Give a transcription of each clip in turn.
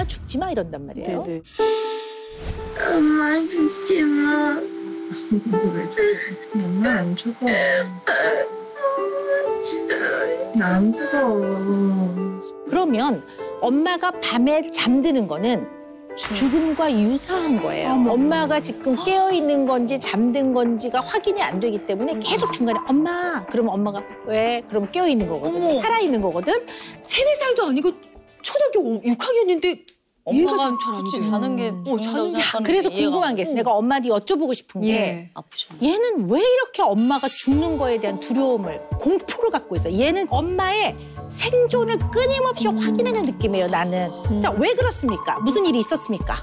죽지 마 이런단 말이에요. 네네. 엄마 죽지 마. 엄마 안 죽어. 나 안 죽어. 그러면 엄마가 밤에 잠드는 거는 죽음과 유사한 거예요. 엄마가 지금 깨어있는 건지 잠든 건지가 확인이 안 되기 때문에 계속 중간에 엄마! 그러면 엄마가 왜? 그럼 깨어있는 거거든. 살아있는 거거든. 3-4살도 아니고 초등학교 6학년인데 엄마가 잘안 그치, 돼. 자는 게 죽는다고 자, 생각하는 그래서 게 이해가 궁금한 게 있어요. 내가 엄마한테 여쭤보고 싶은 게 아프죠. 얘는 왜 이렇게 엄마가 죽는 거에 대한 두려움을, 공포를 갖고 있어? 얘는 엄마의 생존을 끊임없이 확인하는 느낌이에요, 나는. 자, 왜 그렇습니까? 무슨 일이 있었습니까?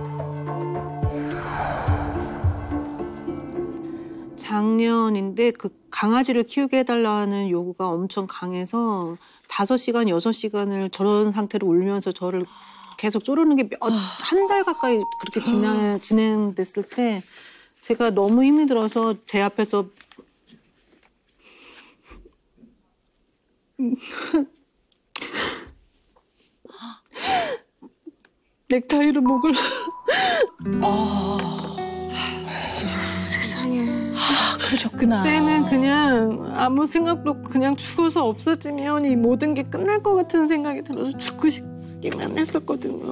작년인데 그 강아지를 키우게 해달라는 요구가 엄청 강해서 5시간, 6시간을 저런 상태로 울면서 저를 계속 쪼르는 게 한 달 가까이 그렇게 진행됐을 때 제가 너무 힘이 들어서 제 앞에서 넥타이를 목을 세상에. 그러셨구나. 그때는 그냥 아무 생각도 그냥 죽어서 없어지면 이 모든 게 끝날 것 같은 생각이 들어서 죽고 싶기만 했었거든요.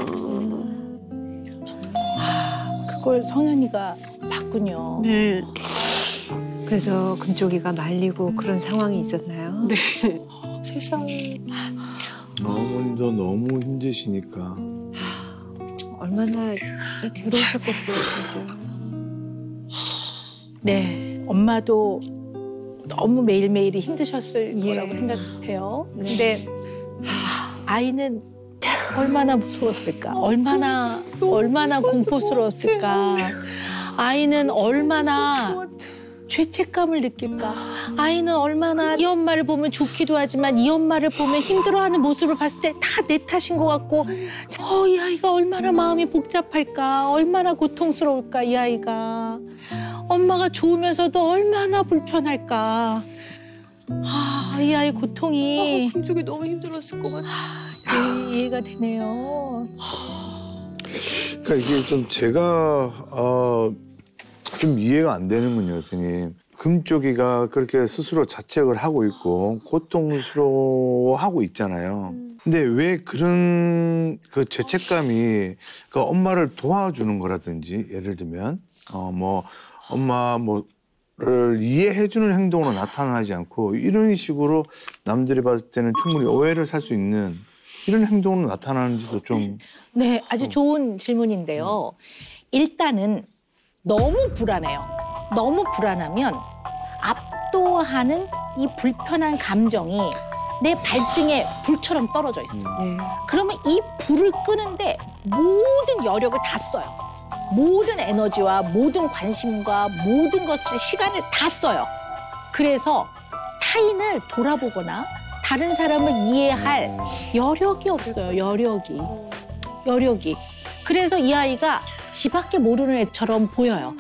그걸 성현이가 봤군요. 네. 그래서 금쪽이가 말리고 그런 상황이 있었나요? 네. 세상에. 어머니도 너무 힘드시니까. 얼마나 진짜 괴로우셨겠어요, 진짜. 네, 엄마도 너무 매일매일이 힘드셨을 예. 거라고 생각해요. 네. 근데 아이는 얼마나 무서웠을까? 얼마나 공포스러웠을까? 아이는 얼마나 죄책감을 느낄까? 아이는 얼마나 이 엄마를 보면 좋기도 하지만 이 엄마를 보면 힘들어하는 모습을 봤을 때 다 내 탓인 것 같고 이 아이가 얼마나 마음이 복잡할까? 얼마나 고통스러울까? 이 아이가. 엄마가 좋으면서도 얼마나 불편할까? 이 아이 고통이 금쪽이 너무 힘들었을 것 같아. 이해가 되네요. 그러니까 이게 좀 제가 좀 이해가 안 되는군요, 선생님. 금쪽이가 그렇게 스스로 자책을 하고 있고 고통스러워하고 있잖아요. 근데 왜 그런 그 죄책감이 그 엄마를 도와주는 거라든지 예를 들면 엄마 뭐를 이해해주는 행동으로 나타나지 않고 이런 식으로 남들이 봤을 때는 충분히 오해를 살 수 있는 이런 행동으로 나타나는지도 좀. 네, 아주 좋은 질문인데요. 일단은 너무 불안해요. 너무 불안하면 압도하는 이 불편한 감정이 내 발등에 불처럼 떨어져 있어요. 네. 그러면 이 불을 끄는데 모든 여력을 다 써요. 모든 에너지와 모든 관심과 모든 것을 시간을 다 써요. 그래서 타인을 돌아보거나 다른 사람을 이해할 여력이 없어요. 여력이. 그래서 이 아이가 지밖에 모르는 애처럼 보여요.